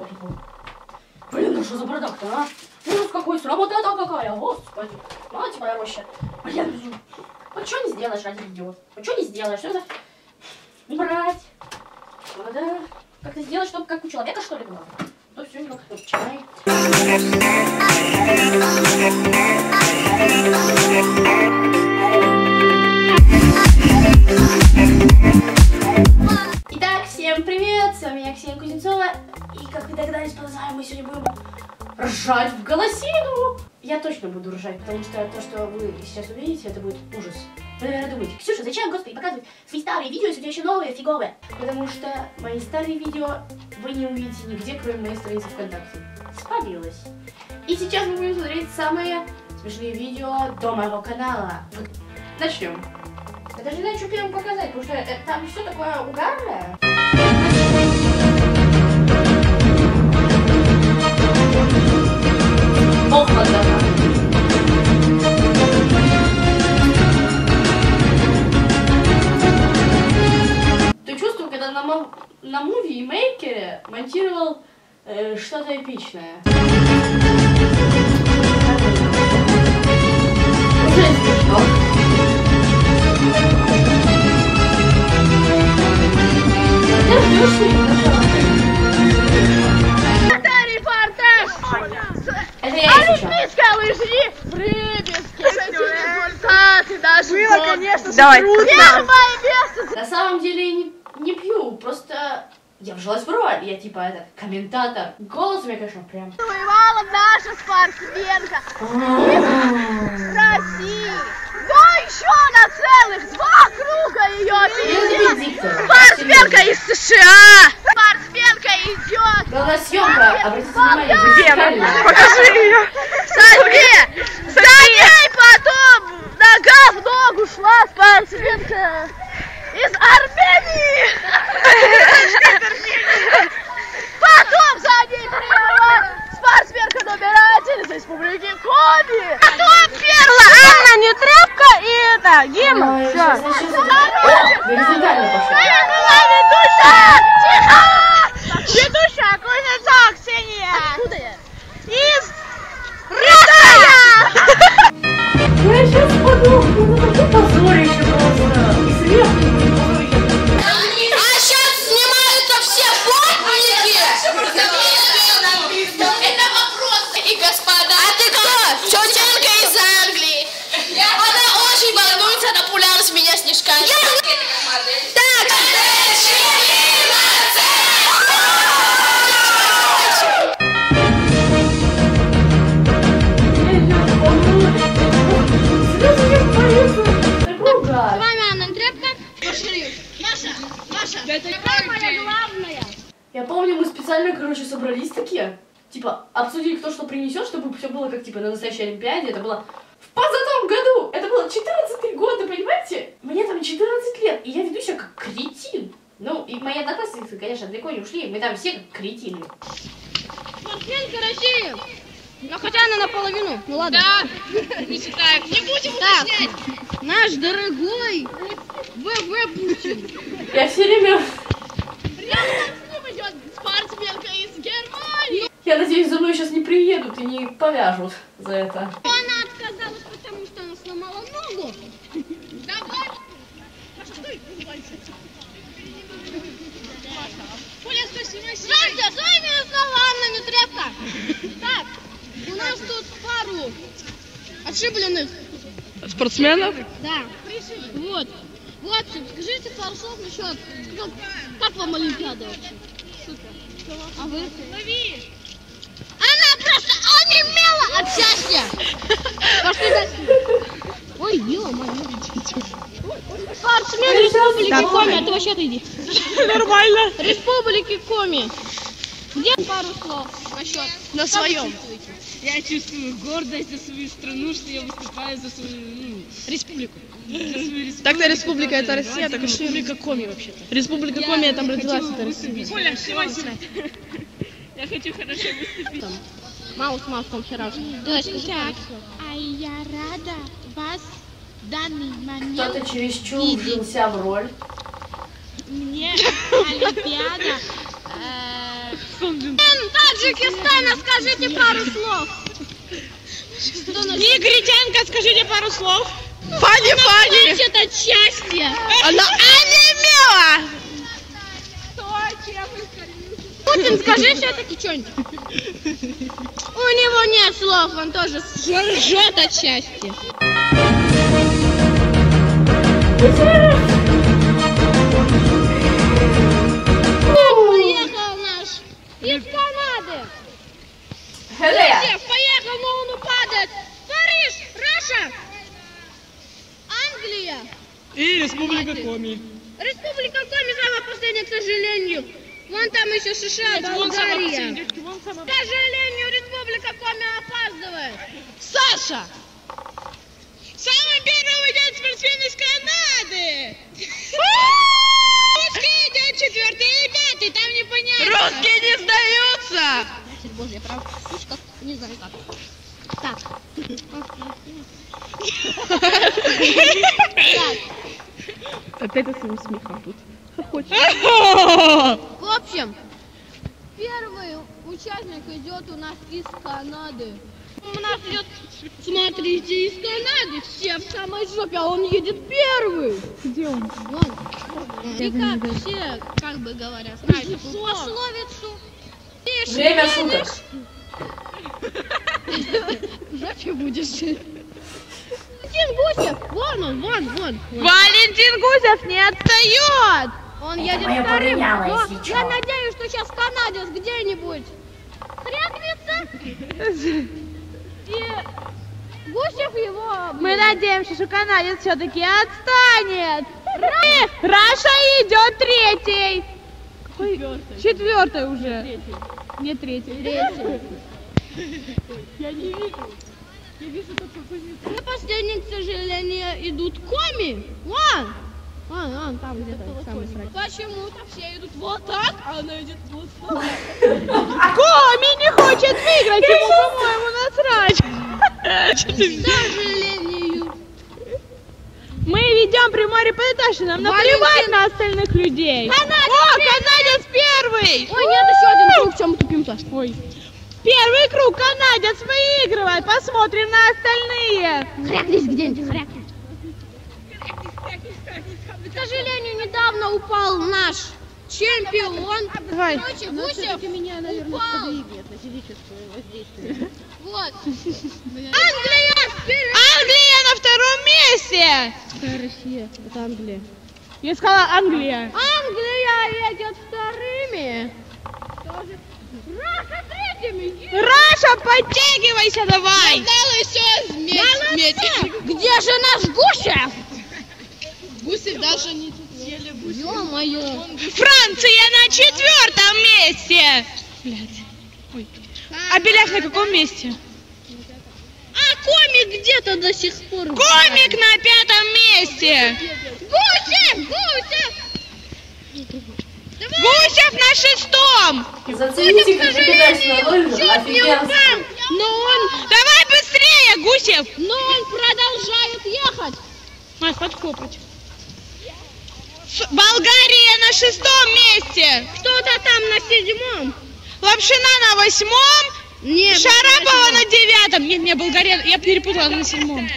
такой. Блин, ну что за бардак-то, а? Ужас какой, сработа какая, господи. Мать моя вообще. Блин, вот что не сделаешь ради видео? Вот что не сделаешь? Что за... Брать. Надо как-то сделать, чтобы как у человека, что ли, было. То все немного чай. Итак, всем привет! С вами я, Ксения Кузнецова. И как вы догадались по названию, мы сегодня будем ржать в голосину. Я точно буду ржать, потому что то, что вы сейчас увидите, это будет ужас. Вы, наверное, думаете: Ксюша, зачем, господи, показывать свои старые видео, если у тебя еще новые, фиговые? Потому что мои старые видео вы не увидите нигде, кроме моей страницы ВКонтакте. Спалилась. И сейчас мы будем смотреть самые смешные видео до моего канала. Начнем. Я даже не знаю, что первым показать, потому что там все такое угарное. Ох, ладно. Ты чувствовал, когда на Movie Maker монтировал что-то эпичное? Уже смешно. Это я Олимпийская лыжни в Рыбинске. Результаты даже было, конечно, давай. Трудно. Первое место. На самом деле не пью, просто я вжилась в роль. Я типа этот комментатор. Голос у меня, конечно, прям. Воевала наша спортсменка России. Но еще на целых 2 круга ее Венедиктор. Спортсменка из США. Спортсменка идет. Была съемка, обратите внимание, вертикально. Покажи ее. София! За ней потом нога в ногу шла спортсменка из Армении! Потом за ней приехала спортсменка номер 1 из республики Коми! Потом первая Анна Нетребко и это, Гима! Ой, сейчас. Горизонтально пошла. Ведущая! Тихо! Ведущая Кузнецова Ксения! Откуда я? Из Рязани! Я сейчас подумаю, ну такое позорище просто. И смех не будет позорище. А сейчас снимаются все плотники! Это вопрос, и господа. А ты кто? Тетенка из Англии. Она очень волнуется на популярность меня снежками. Так. С вами Анна Нетребко. Маша, это самое главное. Я помню, мы специально, короче, собрались такие, типа, обсудили, кто что принесет, чтобы все было как, типа, на настоящей Олимпиаде. Это было в позатом году. Это было 14-й год, вы понимаете? Мне там 14 лет, и я веду себя как кретин. Ну, и мои одноклассницы, конечно, далеко не ушли, мы там все как кретины. Спортсменка России. Ну, хотя она наполовину. Ну, ладно. Да, не считаем. Не будем уточнять. Наш дорогой ВВ Путин. Я все время... Рядом с ним идет спортсменка из Германии. Я надеюсь, за мной сейчас не приедут и не повяжут за это. Она отказалась, потому что она сломала ногу. Давай. Стой, Оля, стой, снимай, здравствуйте, с вами снова Анна Нетребко. Так, у нас тут пару ошибленных. Спортсменов? Да. Вот. Вот, скажите пару слов насчет, как вам Олимпиада вообще? Супер. А вы? Лови. Она просто онемела от счастья. Пошли дальше. Ой, ё-моё. Спортсмен Республики Коми, а ты вообще отойди. Нормально. Республики Коми. Где пару слов насчет? На своем. Я чувствую гордость за свою страну, что я выступаю за свою республику. Так-то республика это Россия, так и республика Коми вообще-то. Республика Коми, я там родилась, это Россия. Коля, снимайся. Я хочу хорошо выступить. Маус там вчера. Давай, скажи пару слов. А я рада вас в данный момент. Кто-то чересчур вжился в роль. Мне Олимпиада Таджикистана, скажите пару слов. Негритянка, скажите пару слов. Фани. Это счастье. Она онемела. Путин, скажи все-таки что-нибудь. У него нет слов, он тоже ржет от счастья. Поехал наш из Канады. Поехал, но он упадет. Париж, Раша, Англия. И Республика Коми. Республика Коми самая последняя, к сожалению. Вон там еще США, Болгария. К сожалению, Республика Коми опаздывает. Саша! Самый первый уйдет спортсмен из Канады! Русские идет 4-й и 5-й, там непонятно. Русские не сдаются! Боже, я прав в кучках, не знаю как. Так. Опять это своим смехом тут. В общем, первый участник идет у нас из Канады. У нас идет, смотрите, из Канады, все в самой жопе, а он едет первый. Где он? Вон. И как все, как бы говоря, знаете, пословицу. Время шуток. В жопе будешь. Валентин Гусев, вон он. Валентин Гусев не отстает! Он Это едет моя вторым, полиняла, но если чё. я надеюсь, что сейчас канадец где-нибудь хрякнется, и Гусев его... Мы надеемся, что канадец все-таки отстанет. Раша идет 3-й. Четвертый уже. Не 3-й. Я не вижу. Я вижу только какой-нибудь. И последние, к сожалению, идут Коми. Вон, там где-то самый срок. Почему-то все идут вот так, а она идет вот так. Коми не хочет выиграть, ему, по-моему, насрать. К сожалению. Мы ведем прямой репортаж, и нам наплевать на остальных людей. О, канадец первый! Ой, нет, еще один круг, в чем мы тупим-то? Ой. Первый круг канадец выигрывает. Посмотрим на остальные. Хрякнись где-нибудь, хрякнись. К сожалению, недавно упал наш чемпион. Давай. Короче, Гусев упал. Вот. Англия вперед! Англия на втором месте. Какая Россия? Это Англия. Я сказала Англия. Англия едет вторыми. Раша третьими. Раша, подтягивайся давай. Где же наш Гусев? Гусев даже не съели гусев. Ё-моё. Франция на 4-м месте. Блядь. Ой. А Беляш на каком месте? А комик где-то до сих пор. Комик на 5-м месте. Гусев! Гусев на 6-м. Зацените, как покидать на лыжах. Офигенно. Давай быстрее, Гусев. Но он продолжает ехать. Маш, подкопать. Болгария на 6-м месте. Кто-то там на 7-м. Лапшина на 8-м. Нет. Шарапова на 9-м. Нет, не, Болгария. Я перепутала на 7-м.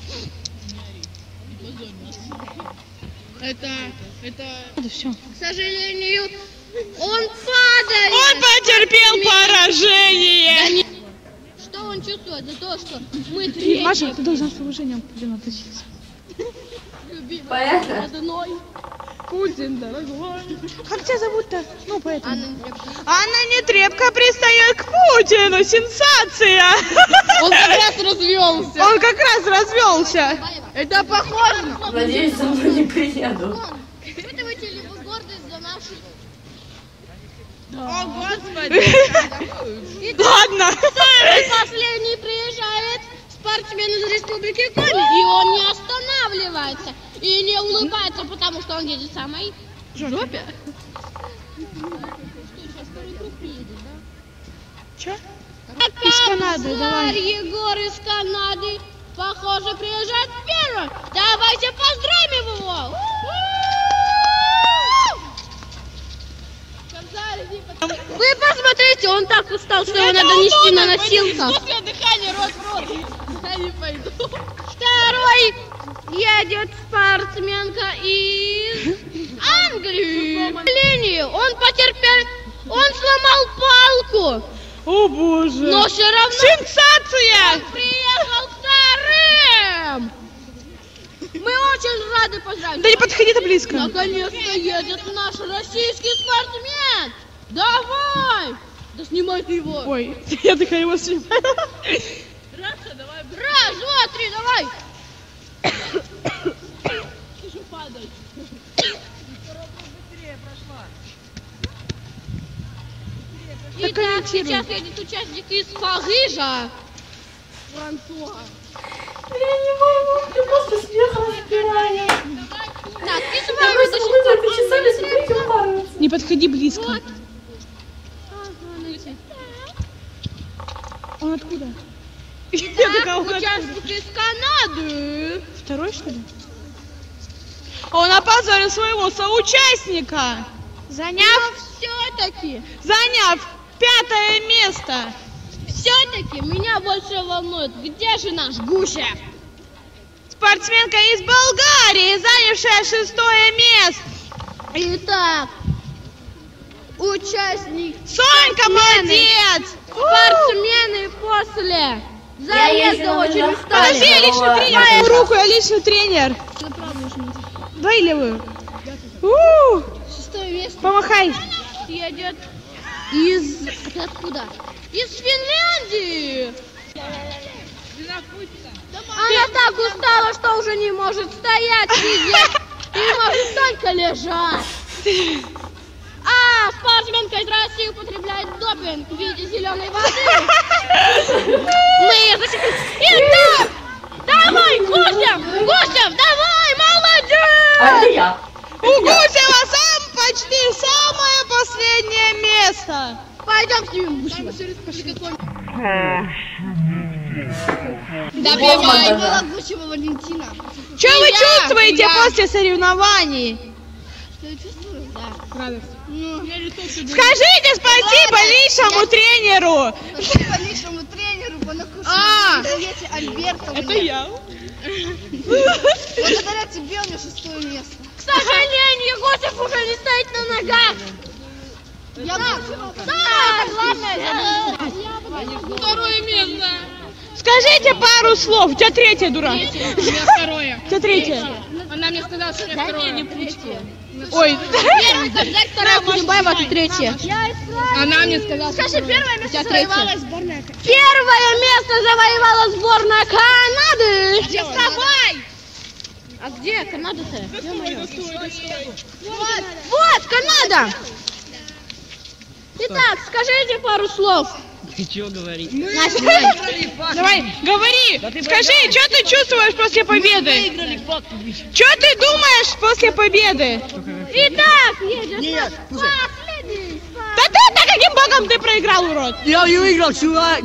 Это Все. К сожалению, он падает. Он потерпел поражение. Что он чувствует за то, что мы третьи? Маша, ты должна с уважением к людям относиться. Понятно? Одной. Путин, дорогой. Как тебя зовут-то? Ну, поэтому. Анна Нетребко пристает к Путину. Сенсация. он как раз развелся. Он как раз развелся. Это похоже. Надеюсь, за мной не приеду. Испытываете ли вы гордость за наших... О, Господи. Ладно. Самый последний приезжает спортсмен из Республики Коми, и он не останавливается и не улыбается, потому что он едет в самой жопе. Что, сейчас второй круг приедет, да? Че? Из Канады, давай. Егор из Канады, похоже, приезжает первым. Давайте поздравим его! Вы посмотрите, он так устал, что его надо нести на носилках. Искусственное дыхание, рот в рот. Я не пойду. Второй едет спортсменка из Англии. К сожалению, он потерпел, он сломал палку. О боже. Но все равно сенсация! он приехал вторым. Мы очень рады поздравить. Да не подходи-то близко. Наконец-то едет наш российский спортсмен. Давай! Да снимай ты его. Ой, я такая его снимаю. Раз, два, три, давай. Итак, сейчас едет участник из Парижа. Франсуа. Я не могу, я просто смехом разбираю. Так, и с вами до сих пор Не подходи близко. Вот. Он откуда? Итак, участник из Канады. Второй, что ли? Он опозорил своего соучастника, заняв Все-таки 5-е место. Все-таки меня больше волнует, где же наш Гуся? Спортсменка из Болгарии, занявшая 6-е место. Итак, участник, Сонька, молодец! спортсмены после заезда очень устали. Подожди, я личный тренер. Мою руку, я личный тренер. Давай левую. Шестое место Помахай. едет из... Ты откуда? Из Финляндии. Она так устала, что уже не может стоять, сидеть и может только лежать. А спортсменка из России употребляет допинг в виде зеленой воды. Мы ее засекли. Итак, давай, Гусев, давай, молодец! А это я. У Гусева почти самое последнее место. Пойдем снимем Гусева. Давай. Гусева Валентина. Что вы чувствуете после соревнований? Что я чувствую? Да. Радость. Скажите спасибо личному тренеру. Спасибо личному тренеру Бонакушину. Привете Альбертовне. Это я. Благодаря тебе у меня 6-е место. К сожалению, Гусев уже не стоит на ногах. Я главное. Второе место. Скажите пару слов. У тебя третье, дурак. У меня второе. У тебя третье. Она мне сказала, что я второе. Не третье. Ой. Первое, когда вторая Кунибаева, ты третья. Она мне сказала, что Скажи, первое место завоевала сборная. Первое место завоевала сборная Канады. Вставай! А где Канада-то? Вот Канада. Итак, скажите пару слов. Ты чё говоришь? Давай, говори. Скажи, что ты чувствуешь после победы? Что ты думаешь после победы? Итак, едет последний. Да ты-то каким богом ты проиграл, урод? Я не выиграл, чувак.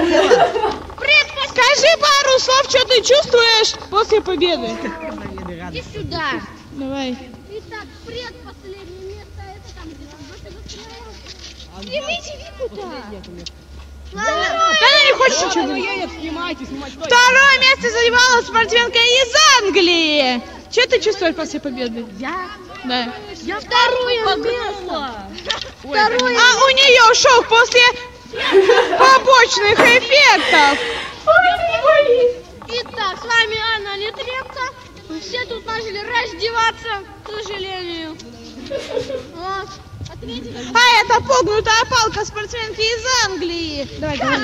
Скажи пару слов, что ты чувствуешь после победы. Иди сюда. Давай. Итак, предпоследнее место, это там где-то. Снимите Вику-то. Да она не хочет ничего. Второе место занимала спортсменка из Англии. Что ты чувствуешь после победы? Я? Да. Я второе место. Второе. А у нее шок после побочных эффектов. Итак, с вами Анна Нетребко. Все тут начали раздеваться, к сожалению. Вот. А это погнутая палка спортсменки из Англии. Давай, говори.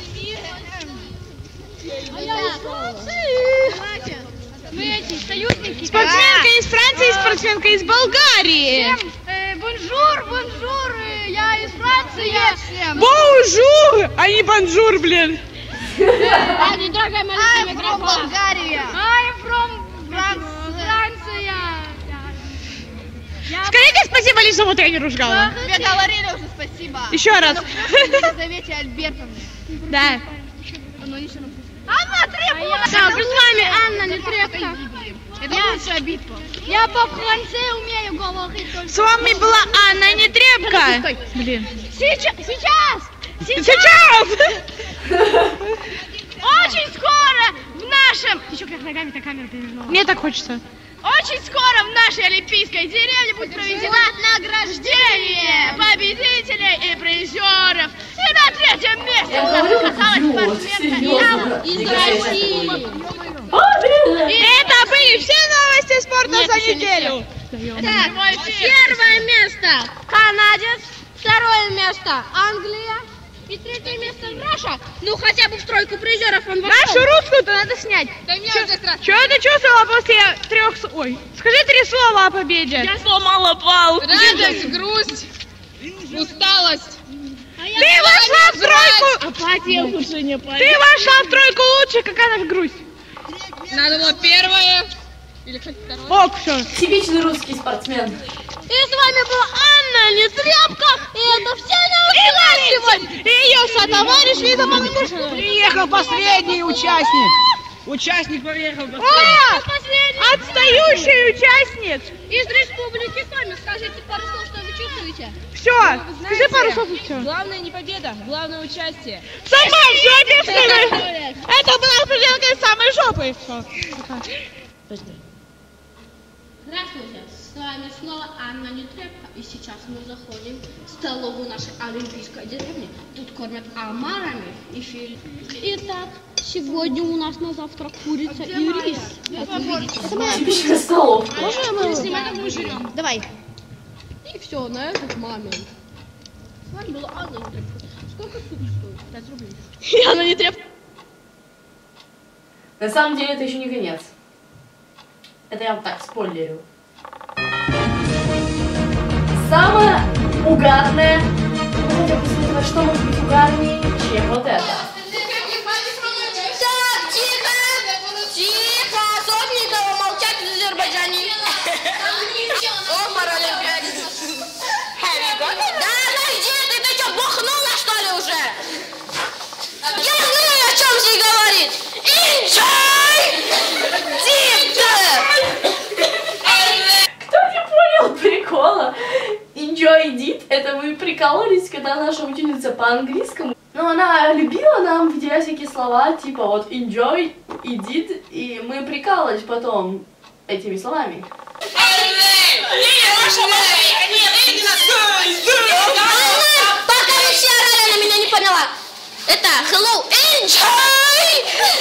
А я из Франции. Мы эти союзники. Спортсменка из Франции, спортсменка из Болгарии. Бонжур, я из Франции. Бонжур, а не бонжур, блин. Ради, дорогая моя микрофон. Болгария. I'm from Франция. Скажите спасибо личному тренеру Жгалу. Тебе говорили уже спасибо. Еще раз. Елизавете Альбертовне. Да. Анна Требко! Так, с вами Анна Нетребко. Это лучшая битва. Я по-французски умею говорить только. С вами была Анна Нетребко. Блин. Сейчас! Очень скоро в нашем... Ты что, как ногами на камеру перевернула? Мне так хочется. Очень скоро в нашей олимпийской деревне будет проведено награждение победителей и призеров. И на третьем месте у нас оказалась спортсменка из России. И это были все новости спорта за неделю. Так, первое место канадец, второе место Англия и третье место Раша. Ну хотя бы в тройку призеров он вошел. Нашу русскую-то надо снять. Что ты чувствовала после 3 слов? Ой, скажи 3 слова о победе. Я сломала палку. Радость, грусть, усталость. Ты вошла в тройку. Апатия, улучшение памяти. Ты вошла в тройку лучше, какая наша грусть. Надо было первое. Или хоть второе. Ок, все. Типичный русский спортсмен. И с вами была Анна Нетребко. И это все новости сегодня. И ее сотоварищ Лиза Мамушина. Приехал последний участник. Участник приехал последний. О, отстающий участник. Из Республики Коми. Скажите пару слов, что вы чувствуете? Все, скажи пару слов и все. Главное не победа, главное участие. Сама в жопе, скажи. Это была определенка из самой жопы. Здравствуйте, с вами снова Анна Нетребко. И сейчас мы заходим в столовую нашей олимпийской деревни. Тут кормят омарами и филе. Итак, сегодня у нас на завтрак курица и рис. Как вы видите, это моя Типичная столовка. Можно мы снимаем, как мы жрем? Давай. И все, на этот момент. С вами была Анна Нетребко. Сколько суп стоит? 5 рублей. Анна Нетребко. На самом деле это еще не конец. Это я вам так спойлерю. Самое угарное. Ну, хотя бы посмотреть, что может быть угарнее, чем вот это. Так, тихо! Тихо! Собникова молчать в Азербайджане. О, паралимпиадец. Да, ну иди, ты что, бухнула, что ли, уже? Я знаю, о чем здесь говорит. Enjoy! Кто не понял прикола? Enjoy did. Это вы прикалывались, когда наша ученица по английскому. Но она любила нам выделять всякие слова, типа вот enjoy и did, и мы прикалывались потом этими словами. Пока вы все орали, она меня не поняла. Это hello, enjoy!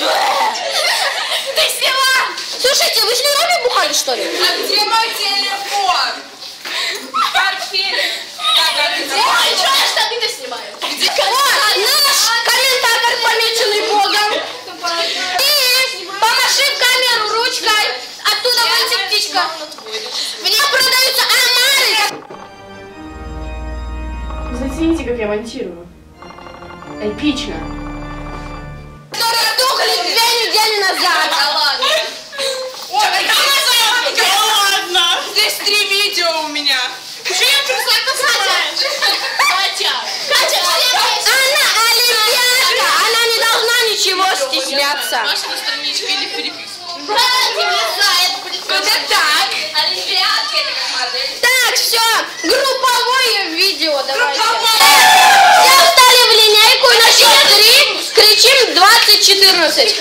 Ты сняла! Слушайте, вы с Лероми бухали, что ли? А где мой телефон? В портфеле. Ой, что я штаны-то снимаю? Вот, наш комментатор, помеченный Богом. И помаши в камеру ручкой. Оттуда выйдет птичка. В ней продаются омары. Зацените, как я монтирую. Эпично. Которые тухли 2 недели назад. Да ладно. Ладно. Здесь 3 видео у меня. Она олимпиадка. Она не должна ничего стесняться. Ваша на страничке или переписку? Это так. Олимпиадка это как модель. Так, все. Групповое видео давайте. Все встали в линейку и на счет 3 кричим 2014.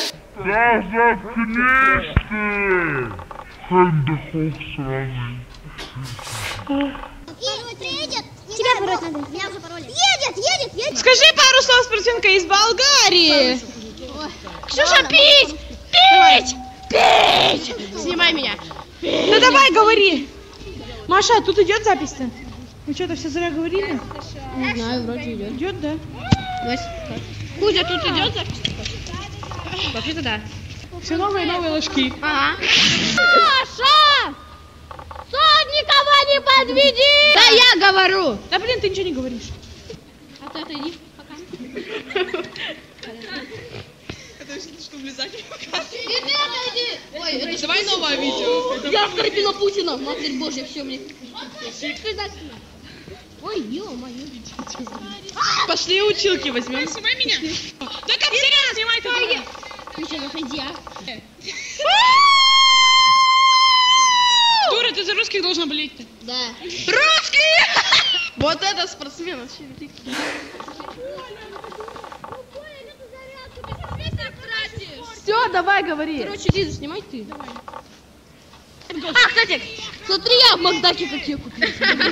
Тебя пороть надо. Меня уже пароли. Едет. Скажи пару слов спортсменка из Болгарии. Ксюша, пить! Пить! Пить! Снимай меня. Да давай, говори. Маша, тут идет запись-то? Вы что-то все зря говорили? Не знаю, вроде идет. Идет, да? Кузя, тут идет запись? Вообще-то да. Все новые и новые ложки. Ага. Маша! Сон никого не подведи! Да я говорю! Да блин, ты ничего не говоришь. А ты отойди пока. Это что, влезать? И ты отойди! Ой, это Давай новое видео. я второпила Путина! Матерь Божья, все мне. Ой, ё-моё. Пошли училки возьмем. Снимай меня. Только серьезно снимай только. Ты что, отойди, а? Дура, ты за русских должна болеть-то. Да. Русские! Вот это спортсмен вообще. Все, давай говори. Короче, Лиза, снимай ты. А, кстати, смотри, я в Макдаке какие купил.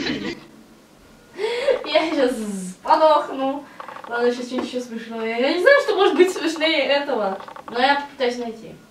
Я сейчас подохну. Ладно, сейчас что-нибудь еще смешное. Я не знаю, что может быть смешнее этого, но я попытаюсь найти.